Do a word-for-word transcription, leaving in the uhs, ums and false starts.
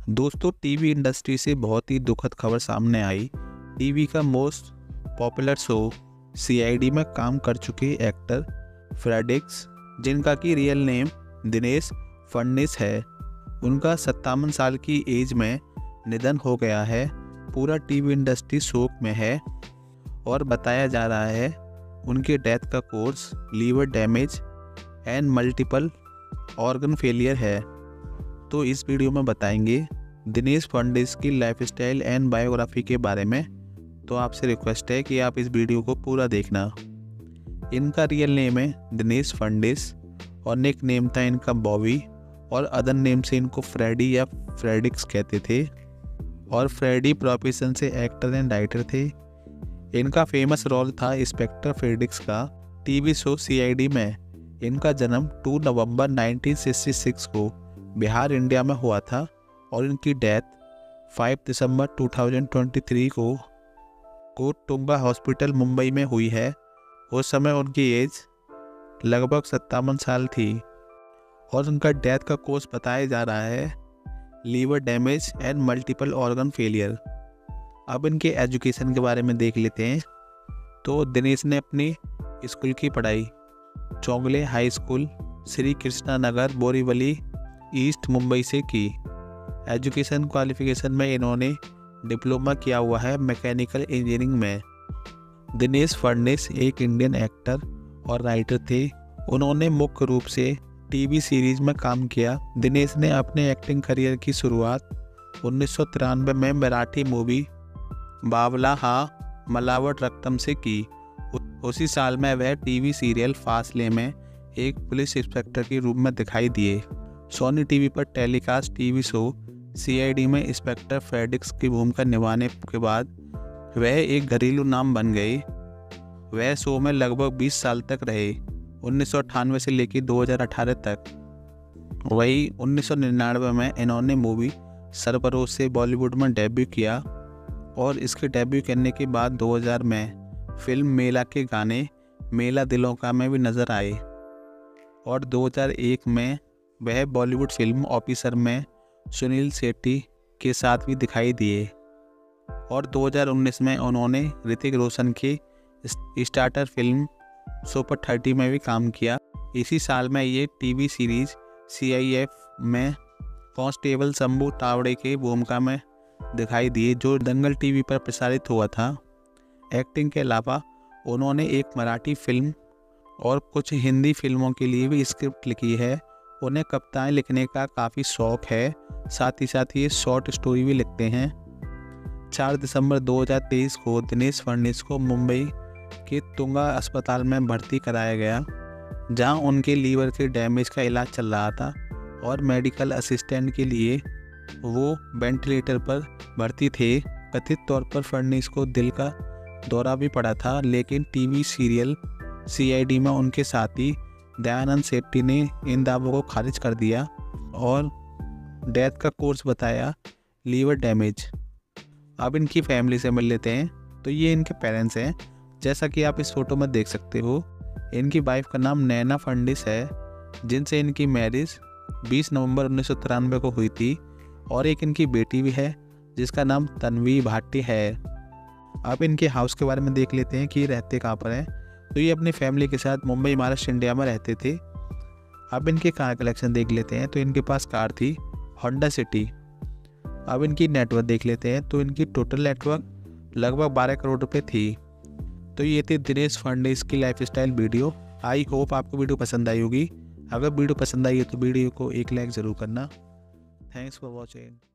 दोस्तों, TV industry से बहुत ही दुखद खबर सामने आई। टीवी का मोस्ट पॉपुलर शो सीआईडी में काम कर चुके एक्टर फ्रेडिक्स, जिनका की रियल नेम दिनेश फडणीस है, उनका सत्तावन साल की एज में निधन हो गया है। पूरा टीवी इंडस्ट्री शोक में है और बताया जा रहा है उनके डेथ का cause liver damage and multiple organ failure है। तो इस वीडियो में बताएंगे दिनेश फडणीस की लाइफस्टाइल एंड बायोग्राफी के बारे में। तो आपसे रिक्वेस्ट है कि आप इस वीडियो को पूरा देखना। इनका रियल नेम है दिनेश फडणीस और निक नेम था इनका बॉबी, और अदर नेम से इनको फ्रेडी या फ्रेडिक्स कहते थे। और फ्रेडी प्रोफेशन से एक्टर एंड राइटर थे। इनका फेमस रोल था इंस्पेक्टर फ्रेडिक्स का टीवी शो सीआईडी में। इनका जन्म दो नवंबर उन्नीस सौ छियासठ को बिहार, इंडिया में हुआ था और इनकी डेथ पाँच दिसंबर दो हज़ार तेईस को कोटुंबा हॉस्पिटल मुंबई में हुई है। उस समय उनकी एज लगभग सत्तावन साल थी और उनका डेथ का कोर्स बताया जा रहा है liver damage and multiple organ failure. अब इनके एजुकेशन के बारे में देख लेते हैं। तो दिनेश ने अपनी स्कूल की पढ़ाई Chougule high school, Shri Krishna Nagar, Borivali east, Mumbai से की। एजुकेशन क्वालिफिकेशन में इन्होंने डिप्लोमा किया हुआ है मैकेनिकल इंजीनियरिंग में। दिनेश फडणीस एक इंडियन एक्टर और राइटर थे। उन्होंने मुख्य रूप से टीवी सीरीज में काम किया। दिनेश ने अपने एक्टिंग करियर की शुरुआत उन्नीस सौ तिरानवे में मराठी मूवी बावला हा मलावट रक्तम से की। उसी साल में वह टीवी सीरियल फासले में एक पुलिस इंस्पेक्टर के रूप में दिखाई दिए। सोनी टीवी पर टेलीकास्ट टीवी शो सीआईडी में इंस्पेक्टर फ्रेडिक्स की भूमिका निभाने के बाद वह एक घरेलू नाम बन गए। वह शो में लगभग बीस साल तक रहे, उन्नीस सौ अट्ठानवे से लेकर दो हज़ार अठारह तक। वही उन्नीस सौ निन्यानवे में इन्होंने मूवी सरफरोश से बॉलीवुड में डेब्यू किया और इसके डेब्यू करने के बाद दो हज़ार में फिल्म मेला के गाने मेला दिलों का में भी नज़र आए। और दो हज़ार एक में वह बॉलीवुड फिल्म ऑफिसर में सुनील शेट्टी के साथ भी दिखाई दिए। और दो हज़ार उन्नीस में उन्होंने ऋतिक रोशन की स्टार्टर फिल्म सुपर थर्टी में भी काम किया। इसी साल में ये टीवी सीरीज सीआईएफ में कांस्टेबल शंभू तावड़े की भूमिका में दिखाई दिए, जो दंगल टीवी पर प्रसारित हुआ था। एक्टिंग के अलावा उन्होंने एक मराठी फिल्म और कुछ हिंदी फिल्मों के लिए भी स्क्रिप्ट लिखी है। उन्हें कविताएं लिखने का काफ़ी शौक है, साथ ही साथ ये शॉर्ट स्टोरी भी लिखते हैं। चार दिसंबर दो हज़ार तेईस को दिनेश फडणीस को मुंबई के तुंगा अस्पताल में भर्ती कराया गया, जहां उनके लीवर के डैमेज का इलाज चल रहा था और मेडिकल असिस्टेंट के लिए वो वेंटिलेटर पर भर्ती थे। कथित तौर पर फडणीस को दिल का दौरा भी पड़ा था, लेकिन टीवी सीरियल सीआईडी में उनके साथी दयानंद सेट्टी ने इन दावों को खारिज कर दिया और डेथ का कोर्स बताया लीवर डैमेज। अब इनकी फैमिली से मिल लेते हैं। तो ये इनके पेरेंट्स हैं, जैसा कि आप इस फोटो में देख सकते हो। इनकी वाइफ का नाम नैना फडणीस है, जिनसे इनकी मैरिज बीस नवंबर उन्नीस सौ तिरानवे को हुई थी। और एक इनकी बेटी भी है जिसका नाम तन्वी भाटी है। अब इनके हाउस के बारे में देख लेते हैं कि रहते कहाँ पर हैं। तो ये अपनी फैमिली के साथ मुंबई, महाराष्ट्र, इंडिया में रहते थे। अब इनके कार कलेक्शन देख लेते हैं। तो इनके पास कार थी होंडा सिटी। अब इनकी नेटवर्क देख लेते हैं। तो इनकी टोटल नेटवर्क लगभग बारह करोड़ रुपए थी। तो ये थी दिनेश फडणीस की लाइफस्टाइल वीडियो। आई होप आपको वीडियो पसंद आई होगी। अगर वीडियो पसंद आई है तो वीडियो को एक लाइक ज़रूर करना। Thanks for watching.